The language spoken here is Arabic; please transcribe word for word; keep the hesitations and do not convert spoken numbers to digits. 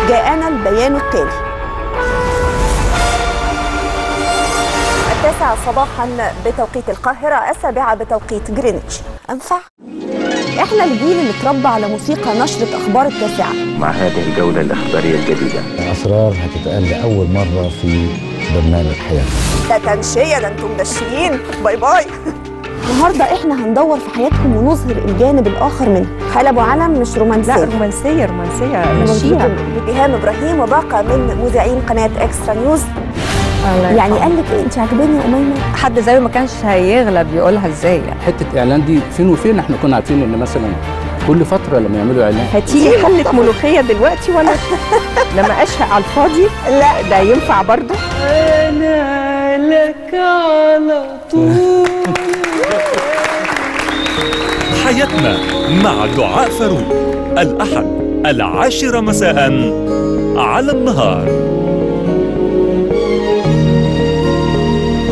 جاءنا البيان التالي: التاسعة صباحا بتوقيت القاهرة، السابعة بتوقيت جرينتش. أنفع؟ احنا الجيل اللي اتربى على موسيقى نشرة أخبار التاسعة. مع هذه الجولة الإخبارية الجديدة أسرار هتتقال لأول مرة في برنامج حياة. ده تنشية، ده انتم مدشيين. باي باي. النهارده احنا هندور في حياتكم ونظهر الجانب الآخر منها. حالة أبو علم مش رومانسية. لا رومانسية رومانسية مشيها. بإيهام إبراهيم وباقة من مذيعين قناة إكسترا نيوز. يعني قال لك ايه؟ انت عاجباني يا اميمه؟ حد زيه ما كانش هيغلب يقولها ازاي يعني. حته اعلان دي فين وفين، احنا كنا عارفين ان مثلا كل فتره لما يعملوا اعلان هتيجي حله ملوخيه دلوقتي ولا لما اشهق على الفاضي؟ لا ده ينفع برضه. انا لك على طول. حياتنا مع دعاء فاروق، الأحد العاشرة مساء على النهار.